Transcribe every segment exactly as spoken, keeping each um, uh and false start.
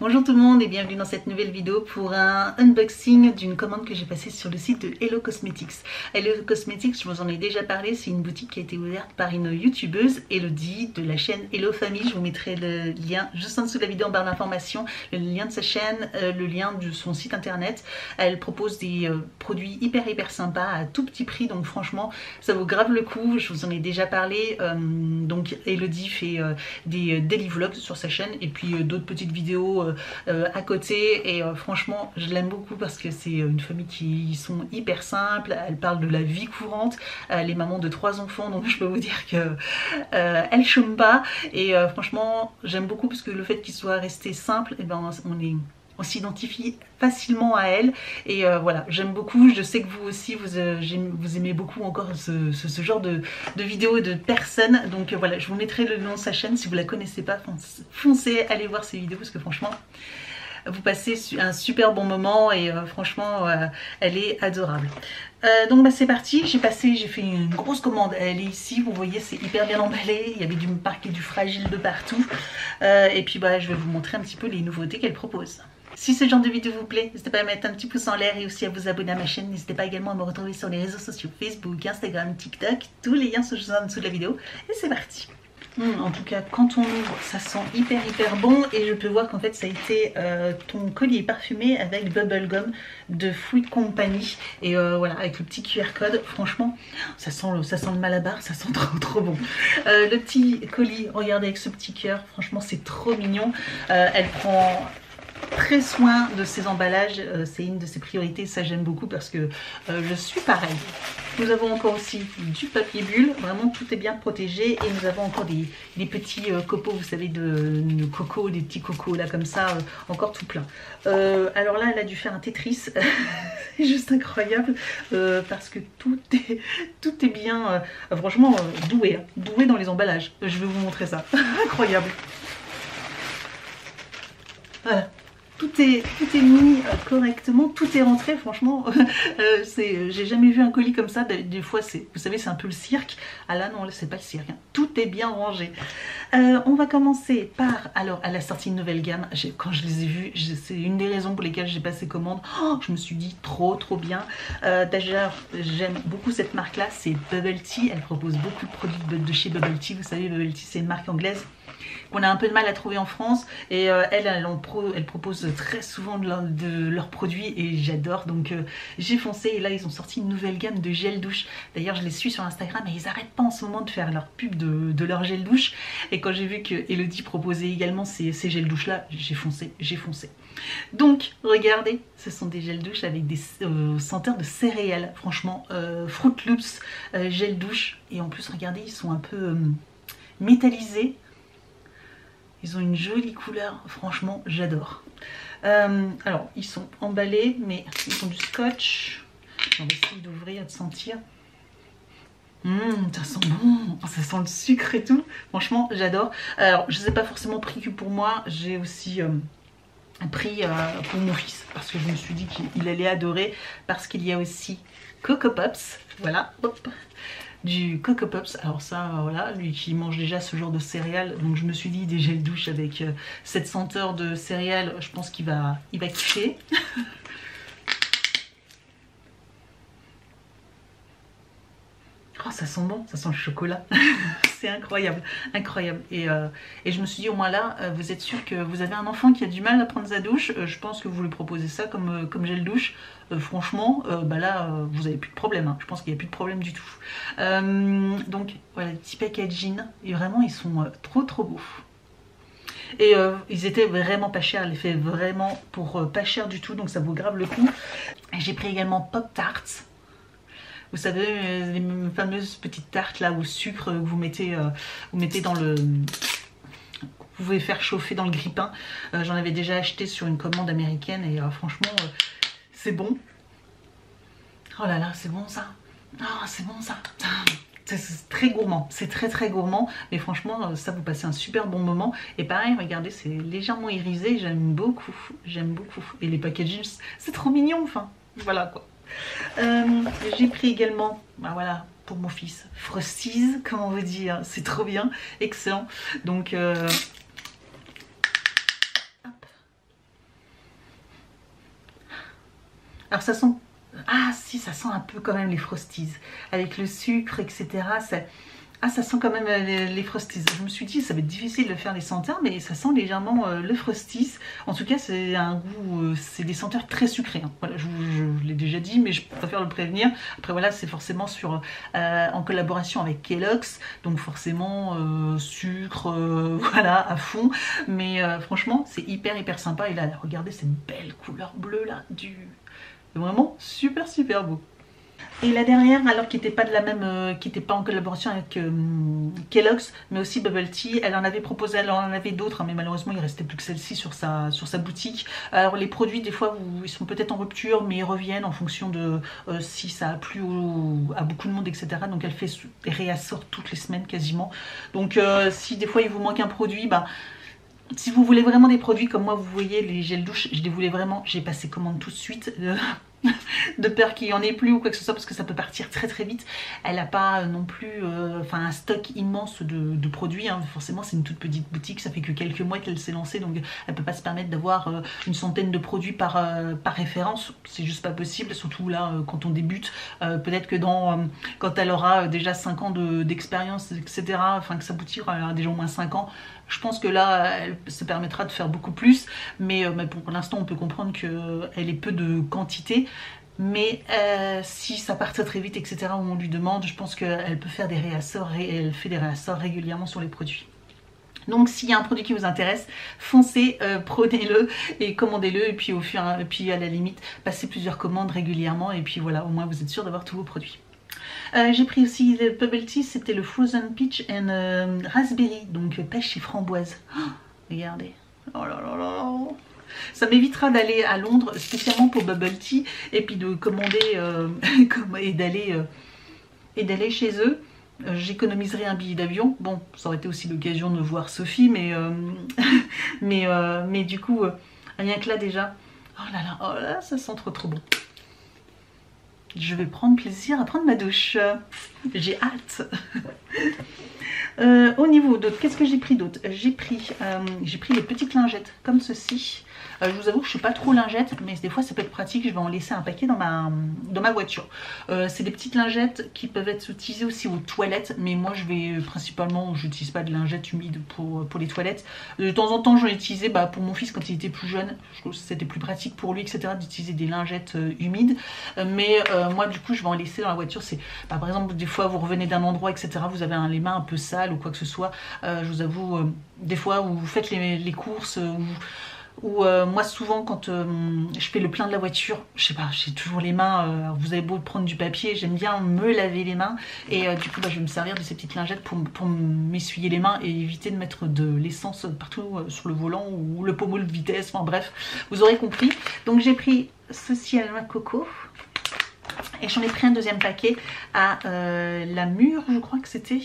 Bonjour tout le monde et bienvenue dans cette nouvelle vidéo pour un unboxing d'une commande que j'ai passée sur le site de Hello Cosmetics. Hello Cosmetics, je vous en ai déjà parlé, c'est une boutique qui a été ouverte par une youtubeuse, Elodie, de la chaîne Hello Family. Je vous mettrai le lien juste en dessous de la vidéo en barre d'informations, le lien de sa chaîne, euh, le lien de son site internet. Elle propose des euh, produits hyper hyper sympas à tout petit prix, donc franchement ça vaut grave le coup. Je vous en ai déjà parlé, euh, donc Elodie fait euh, des euh, daily vlogs sur sa chaîne et puis euh, d'autres petites vidéos euh, euh, à côté et euh, franchement je l'aime beaucoup parce que c'est une famille qui sont hyper simples. Elle parle de la vie courante, elle est maman de trois enfants, donc je peux vous dire que euh, elle chôme pas et euh, franchement j'aime beaucoup parce que le fait qu'il soit resté simple, et ben on est on s'identifie facilement à elle et euh, voilà, j'aime beaucoup. Je sais que vous aussi vous, euh, vous aimez beaucoup encore ce, ce, ce genre de, de vidéos et de personnes, donc euh, voilà, je vous mettrai le nom de sa chaîne. Si vous la connaissez pas, foncez, allez voir ses vidéos parce que franchement vous passez un super bon moment et euh, franchement euh, elle est adorable. Euh, donc bah, c'est parti, j'ai passé, j'ai fait une grosse commande, elle est ici, vous voyez c'est hyper bien emballé, il y avait du marqué du fragile de partout euh, et puis bah, je vais vous montrer un petit peu les nouveautés qu'elle propose. Si ce genre de vidéo vous plaît, n'hésitez pas à mettre un petit pouce en l'air et aussi à vous abonner à ma chaîne. N'hésitez pas également à me retrouver sur les réseaux sociaux Facebook, Instagram, TikTok, tous les liens sont juste en dessous de la vidéo et c'est parti. Mmh, en tout cas, quand on ouvre, ça sent hyper hyper bon et je peux voir qu'en fait ça a été euh, ton collier parfumé avec Bubblegum de Fruit Company et euh, voilà, avec le petit Q R code. Franchement, ça sent le, ça sent le Malabar, ça sent trop trop bon. Euh, le petit colis, regardez avec ce petit cœur, franchement c'est trop mignon. Euh, elle prend très soin de ses emballages, euh, c'est une de ses priorités, ça j'aime beaucoup parce que euh, je suis pareil. Nous avons encore aussi du papier bulle, vraiment tout est bien protégé et nous avons encore des, des petits euh, copeaux, vous savez, de, de coco, des petits cocos là comme ça, euh, encore tout plein. Euh, alors là elle a dû faire un Tetris, c'est juste incroyable euh, parce que tout est, tout est bien, euh, franchement euh, doué, hein, doué dans les emballages. Je vais vous montrer ça, incroyable. Voilà. Tout est, tout est mis euh, correctement, tout est rentré, franchement, euh, j'ai jamais vu un colis comme ça. Des, des fois, vous savez, c'est un peu le cirque. Ah là, non, c'est pas le cirque, hein. Tout est bien rangé. Euh, on va commencer par, alors, elle a sorti une nouvelle gamme. Quand je les ai vus, c'est une des raisons pour lesquelles j'ai passé commande. Oh, je me suis dit, trop, trop bien. Euh, D'ailleurs, j'aime beaucoup cette marque-là, c'est Bubble Tea. Elle propose beaucoup de produits de, de chez Bubble Tea. Vous savez, Bubble Tea, c'est une marque anglaise qu'on a un peu de mal à trouver en France et euh, elle, elle, pro, elle propose très souvent de, leur, de leurs produits et j'adore, donc euh, j'ai foncé et là ils ont sorti une nouvelle gamme de gel douche. D'ailleurs je les suis sur Instagram et ils n'arrêtent pas en ce moment de faire leur pub de, de leur gel douche et quand j'ai vu que Elodie proposait également ces, ces gels douche là, j'ai foncé, j'ai foncé. Donc regardez, ce sont des gels douche avec des euh, senteurs de céréales, franchement euh, Fruit Loops euh, gel douche et en plus regardez ils sont un peu euh, métallisés. Ils ont une jolie couleur, franchement j'adore. Euh, alors ils sont emballés mais ils ont du scotch. On va essayer d'ouvrir et de sentir. Mmh, ça sent bon, ça sent le sucre et tout. Franchement j'adore. Alors je ne les ai pas forcément pris que pour moi, j'ai aussi euh, pris euh, pour mon fils parce que je me suis dit qu'il allait adorer parce qu'il y a aussi Coco Pops. Voilà, hop. Du Coco Pops, alors ça voilà, lui qui mange déjà ce genre de céréales, donc je me suis dit des gels douche avec euh, cette senteur de céréales, je pense qu'il va, il va kiffer. Oh ça sent bon, ça sent le chocolat. C'est incroyable, incroyable. Et, euh, et je me suis dit au moins là, euh, vous êtes sûr que vous avez un enfant qui a du mal à prendre sa douche, euh, je pense que vous lui proposez ça comme, euh, comme gel douche. Euh, franchement, euh, bah là, euh, vous n'avez plus de problème. Hein. Je pense qu'il n'y a plus de problème du tout. Euh, donc voilà, les petits packaging. Et vraiment, ils sont euh, trop trop beaux. Et euh, ils étaient vraiment pas chers. Elle les fait vraiment pour euh, pas cher du tout. Donc ça vaut grave le coup. J'ai pris également Pop Tarts. Vous savez, euh, les fameuses petites tartes là au sucre que vous mettez, euh, vous mettez dans le... Vous pouvez faire chauffer dans le grille-pain. Euh, J'en avais déjà acheté sur une commande américaine et euh, franchement, euh, c'est bon. Oh là là, c'est bon ça. Oh, c'est bon ça. C'est très gourmand, c'est très très gourmand, mais franchement, ça vous passez un super bon moment. Et pareil, regardez, c'est légèrement irisé, j'aime beaucoup, j'aime beaucoup. Et les packaging, c'est trop mignon, enfin, voilà quoi. Euh, j'ai pris également, bah voilà, pour mon fils, Frosties, comment vous dire, c'est trop bien, excellent. Donc, euh, hop, Alors ça sent... Ah si, ça sent un peu quand même les Frosties. Avec le sucre, et cetera. Ça... Ah, ça sent quand même les, les Frosties. Je me suis dit, ça va être difficile de faire les senteurs, mais ça sent légèrement euh, le Frosties. En tout cas, c'est un goût, euh, c'est des senteurs très sucrées. Hein. Voilà, je, je, je l'ai déjà dit, mais je préfère le prévenir. Après, voilà, c'est forcément sur, euh, en collaboration avec Kellogg's, donc forcément euh, sucre, euh, voilà, à fond. Mais euh, franchement, c'est hyper, hyper sympa. Et là, regardez cette belle couleur bleue là, du... Vraiment super, super beau. Et la dernière, alors qui n'était pas de la même, euh, qui n'était pas en collaboration avec euh, Kellogg's, mais aussi Bubble Tea, elle en avait proposé, elle en avait d'autres, hein, mais malheureusement il restait plus que celle-ci sur sa, sur sa boutique. Alors les produits, des fois, vous, ils sont peut-être en rupture, mais ils reviennent en fonction de euh, si ça a plu au, à beaucoup de monde, et cetera. Donc elle fait des réassorts toutes les semaines quasiment. Donc euh, si des fois il vous manque un produit, bah si vous voulez vraiment des produits comme moi, vous voyez les gels douche, je les voulais vraiment, j'ai passé commande tout de suite. Euh, de peur qu'il n'y en ait plus ou quoi que ce soit parce que ça peut partir très très vite. Elle n'a pas non plus euh, enfin, un stock immense de, de produits, hein. Forcément c'est une toute petite boutique, ça fait que quelques mois qu'elle s'est lancée, donc elle peut pas se permettre d'avoir euh, une centaine de produits par, euh, par référence, c'est juste pas possible, surtout là euh, quand on débute. Euh, peut-être que dans euh, quand elle aura déjà cinq ans d'expérience, et cetera, enfin que sa boutique aura déjà au moins cinq ans, je pense que là, elle se permettra de faire beaucoup plus, mais, euh, mais pour l'instant, on peut comprendre qu'elle est peu de quantité. Mais euh, si ça part très vite, et cetera, où on lui demande, je pense qu'elle peut faire des réassorts, et elle fait des réassorts régulièrement sur les produits. Donc s'il y a un produit qui vous intéresse, foncez, euh, prenez-le et commandez-le, et puis au fur et puis à la limite, passez plusieurs commandes régulièrement, et puis voilà, au moins vous êtes sûr d'avoir tous vos produits. Euh, j'ai pris aussi le Bubble Tea, c'était le Frozen Peach and euh, Raspberry, donc pêche et framboise. Oh, regardez, oh là là là là. Ça m'évitera d'aller à Londres spécialement pour Bubble Tea et puis de commander euh, et d'aller euh, et d'aller chez eux. Euh, J'économiserai un billet d'avion. Bon, ça aurait été aussi l'occasion de voir Sophie, mais euh, mais euh, mais du coup, euh, rien que là déjà. Oh là là, oh là, ça sent trop trop bon. Je vais prendre plaisir à prendre ma douche. J'ai hâte. euh, au niveau d'autres, qu'est-ce que j'ai pris d'autre? J'ai pris, euh, j'ai pris les petites lingettes comme ceci. Euh, je vous avoue que je ne suis pas trop lingette, mais des fois ça peut être pratique. Je vais en laisser un paquet dans ma, dans ma voiture. Euh, c'est des petites lingettes qui peuvent être utilisées aussi aux toilettes, mais moi je vais principalement, je n'utilise pas de lingettes humides pour, pour les toilettes. De temps en temps j'en ai utilisé bah, pour mon fils quand il était plus jeune. Je trouve que c'était plus pratique pour lui, et cetera d'utiliser des lingettes euh, humides. Euh, mais euh, moi du coup je vais en laisser dans la voiture. C'est bah, par exemple des fois vous revenez d'un endroit, et cetera. Vous avez un, les mains un peu sales ou quoi que ce soit. Euh, je vous avoue, euh, des fois où vous faites les, les courses, euh, où, Ou euh, moi souvent quand euh, je fais le plein de la voiture, je sais pas, j'ai toujours les mains, euh, vous avez beau prendre du papier, j'aime bien me laver les mains et euh, du coup bah, je vais me servir de ces petites lingettes pour, pour m'essuyer les mains et éviter de mettre de l'essence partout euh, sur le volant ou le pommeau de vitesse, enfin bref, vous aurez compris. Donc j'ai pris ceci à la noix de coco et j'en ai pris un deuxième paquet à euh, la mûre, je crois que c'était...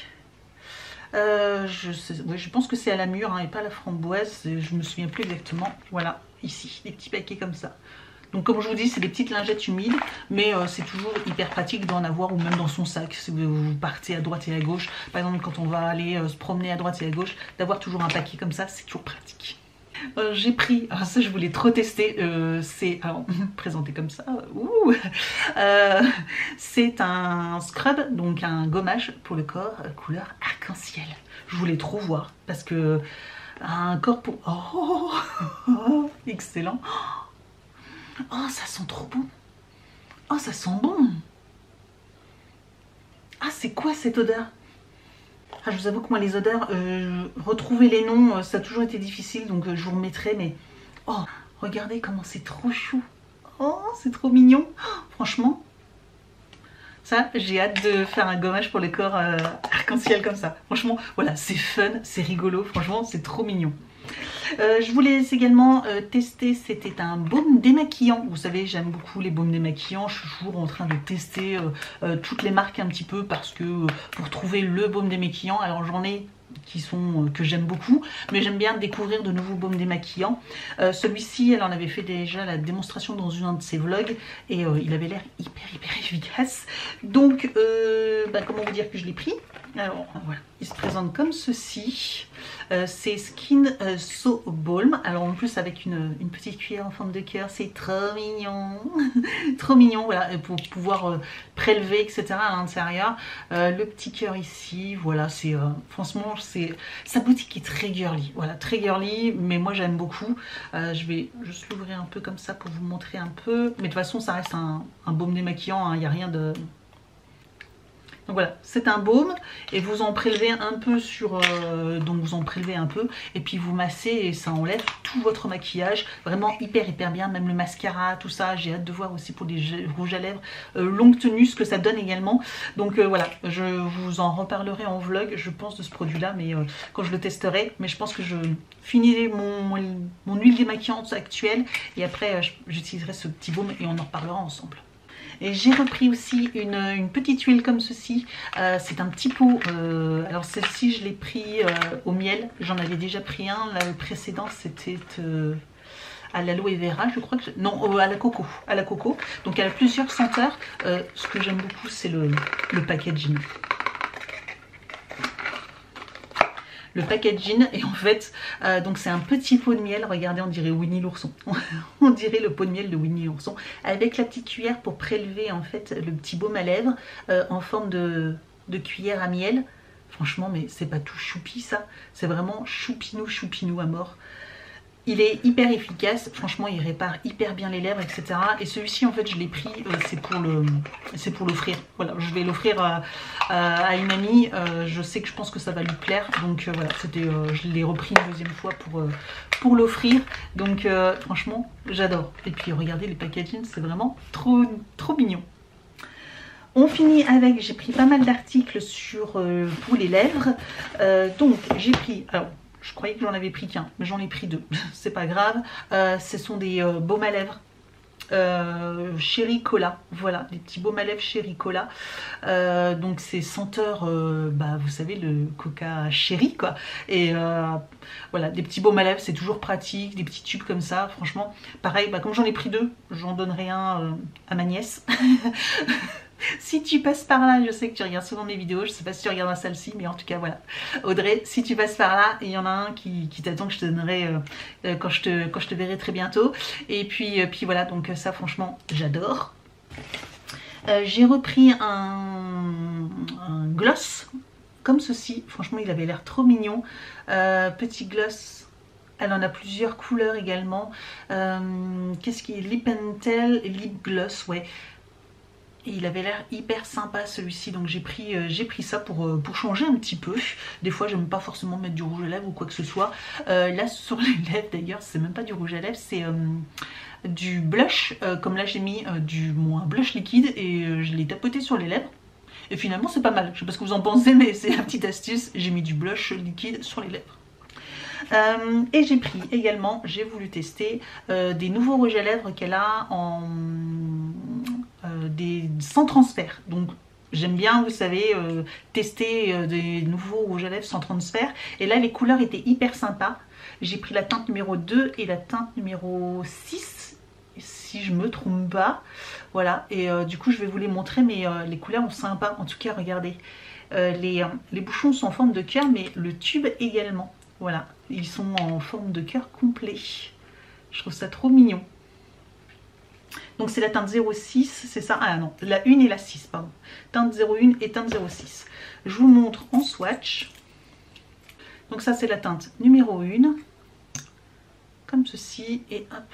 Euh, je, sais, ouais, je pense que c'est à la mûre hein, et pas à la framboise, je me souviens plus exactement. Voilà, ici, des petits paquets comme ça. Donc comme je vous dis, c'est des petites lingettes humides, mais euh, c'est toujours hyper pratique d'en avoir ou même dans son sac si vous partez à droite et à gauche. Par exemple, quand on va aller euh, se promener à droite et à gauche, d'avoir toujours un paquet comme ça, c'est toujours pratique. Euh, j'ai pris, alors ça je voulais trop tester, euh, c'est, alors présenté comme ça, ouh, euh, c'est un scrub, donc un gommage pour le corps, couleur arc-en-ciel. Je voulais trop voir, parce que un corps pour, oh, oh, excellent, oh ça sent trop bon, oh ça sent bon, ah c'est quoi cette odeur? Ah, je vous avoue que moi les odeurs, euh, retrouver les noms, ça a toujours été difficile, donc euh, je vous remettrai, mais... Oh, regardez comment c'est trop chou. Oh, c'est trop mignon. Oh, franchement, ça, j'ai hâte de faire un gommage pour le corps euh, arc-en-ciel comme ça. Franchement, voilà, c'est fun, c'est rigolo, franchement, c'est trop mignon. Euh, je voulais également euh, tester, c'était un baume démaquillant. Vous savez, j'aime beaucoup les baumes démaquillants. Je suis toujours en train de tester euh, euh, toutes les marques un petit peu parce que euh, pour trouver le baume démaquillant, alors j'en ai qui sont euh, que j'aime beaucoup, mais j'aime bien découvrir de nouveaux baumes démaquillants. Euh, Celui-ci, elle en avait fait déjà la démonstration dans un de ses vlogs et euh, il avait l'air hyper hyper efficace. Donc, euh, bah, comment vous dire que je l'ai pris? Alors voilà, il se présente comme ceci. Euh, c'est Skin euh, So Balm. Alors en plus avec une, une petite cuillère en forme de cœur, c'est trop mignon. Trop mignon, voilà, pour pouvoir euh, prélever, et cetera à l'intérieur. Euh, le petit cœur ici, voilà, c'est euh, franchement, c'est sa boutique est très girly. Voilà, très girly, mais moi j'aime beaucoup. Euh, je vais juste l'ouvrir un peu comme ça pour vous montrer un peu. Mais de toute façon, ça reste un, un baume démaquillant, il n'y a rien de... Donc voilà, c'est un baume et vous en prélevez un peu sur... Euh, donc vous en prélevez un peu et puis vous massez et ça enlève tout votre maquillage. Vraiment hyper hyper bien, même le mascara, tout ça. J'ai hâte de voir aussi pour des rouges à lèvres euh, longue tenue ce que ça donne également. Donc euh, voilà, je vous en reparlerai en vlog, je pense, de ce produit-là, mais euh, quand je le testerai. Mais je pense que je finirai mon, mon, mon huile démaquillante actuelle et après euh, j'utiliserai ce petit baume et on en reparlera ensemble. Et j'ai repris aussi une, une petite huile comme ceci, euh, c'est un petit pot, euh, alors celle-ci je l'ai pris euh, au miel, j'en avais déjà pris un, le précédent c'était euh, à l'aloe vera je crois, que je... non euh, à la coco, à la coco, donc elle a plusieurs senteurs, euh, ce que j'aime beaucoup c'est le, le packaging. Le packaging et en fait euh, donc c'est un petit pot de miel, regardez, on dirait Winnie l'ourson. On dirait le pot de miel de Winnie l'ourson avec la petite cuillère pour prélever en fait le petit baume à lèvres euh, en forme de, de cuillère à miel. Franchement, mais c'est pas tout choupi ça, c'est vraiment choupinou choupinou à mort. Il est hyper efficace, franchement il répare hyper bien les lèvres, et cetera. Et celui-ci en fait je l'ai pris, euh, c'est pour le, c'est pour l'offrir. Voilà, je vais l'offrir à, à, à une amie. Euh, je sais que je pense que ça va lui plaire, donc euh, voilà, c'était, euh, je l'ai repris une deuxième fois pour euh, pour l'offrir. Donc euh, franchement j'adore. Et puis regardez les packaging, c'est vraiment trop trop mignon. On finit avec, j'ai pris pas mal d'articles sur euh, pour les lèvres. Euh, donc j'ai pris, alors. Je croyais que j'en avais pris qu'un, mais j'en ai pris deux. C'est pas grave. Euh, ce sont des euh, baumes à lèvres euh, Cherry Cola. Voilà, des petits baumes à lèvres Cherry Cola. Euh, donc c'est senteur, euh, bah, vous savez, le coca cherry quoi. Et euh, voilà, des petits baumes à lèvres, c'est toujours pratique. Des petits tubes comme ça, franchement. Pareil, bah, comme j'en ai pris deux, j'en donnerai un euh, à ma nièce. Si tu passes par là, je sais que tu regardes souvent mes vidéos, je sais pas si tu regardes celle-ci, mais en tout cas voilà. Audrey, si tu passes par là, il y en a un qui, qui t'attend que je te donnerai euh, euh, quand, je te, quand je te verrai très bientôt. Et puis, euh, puis voilà, donc ça franchement, j'adore. Euh, J'ai repris un, un gloss comme ceci, franchement il avait l'air trop mignon. Euh, petit gloss. Elle en a plusieurs couleurs également. Euh, Qu'est-ce qui est Lip and Tell, Lip Gloss, ouais. Et il avait l'air hyper sympa celui-ci, donc j'ai pris, euh, j'ai pris ça pour, euh, pour changer un petit peu. Des fois j'aime pas forcément mettre du rouge à lèvres ou quoi que ce soit. Euh, là sur les lèvres d'ailleurs c'est même pas du rouge à lèvres, c'est euh, du blush. Euh, comme là j'ai mis euh, du bon, un blush liquide et euh, je l'ai tapoté sur les lèvres. Et finalement c'est pas mal, je sais pas ce que vous en pensez mais c'est la petite astuce, j'ai mis du blush liquide sur les lèvres. Euh, et j'ai pris également, j'ai voulu tester euh, des nouveaux rouges à lèvres qu'elle a en euh, des sans transfert. Donc j'aime bien, vous savez, euh, tester euh, des nouveaux rouges à lèvres sans transfert. Et là les couleurs étaient hyper sympas. J'ai pris la teinte numéro deux et la teinte numéro six, si je me trompe pas. Voilà, et euh, du coup je vais vous les montrer, mais euh, les couleurs sont sympas. En tout cas regardez, euh, les, euh, les bouchons sont en forme de cœur, mais le tube également. Voilà, ils sont en forme de cœur complet. Je trouve ça trop mignon. Donc c'est la teinte zéro six, c'est ça? Ah non, la un et la six, pardon. Teinte zéro un et teinte zéro six. Je vous montre en swatch. Donc ça c'est la teinte numéro un. Comme ceci, et hop.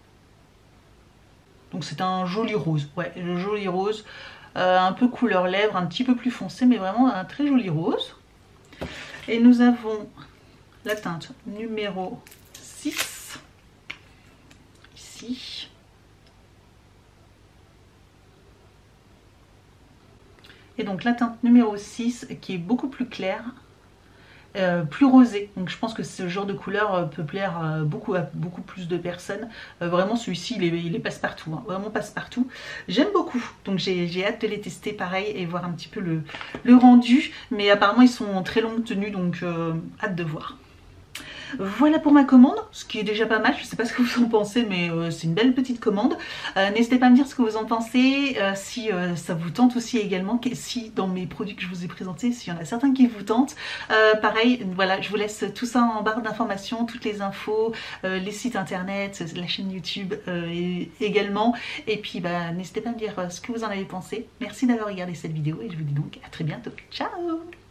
Donc c'est un joli rose. Ouais, le joli rose. Euh, un peu couleur lèvres, un petit peu plus foncé, mais vraiment un très joli rose. Et nous avons la teinte numéro six, ici. Et donc la teinte numéro six qui est beaucoup plus claire, euh, plus rosée. Donc je pense que ce genre de couleur peut plaire à beaucoup, à beaucoup plus de personnes. Euh, vraiment celui-ci il est, il est passe-partout, hein, vraiment passe-partout. J'aime beaucoup, donc j'ai hâte de les tester pareil et voir un petit peu le, le rendu. Mais apparemment ils sont en très longue tenue, donc euh, hâte de voir. Voilà pour ma commande, ce qui est déjà pas mal. Je sais pas ce que vous en pensez, mais euh, c'est une belle petite commande. Euh, N'hésitez pas à me dire ce que vous en pensez, euh, si euh, ça vous tente aussi également, si dans mes produits que je vous ai présentés, s'il y en a certains qui vous tentent. Euh, pareil, voilà, je vous laisse tout ça en barre d'informations, toutes les infos, euh, les sites internet, la chaîne YouTube euh, et, également. Et puis bah, n'hésitez pas à me dire euh, ce que vous en avez pensé. Merci d'avoir regardé cette vidéo et je vous dis donc à très bientôt. Ciao!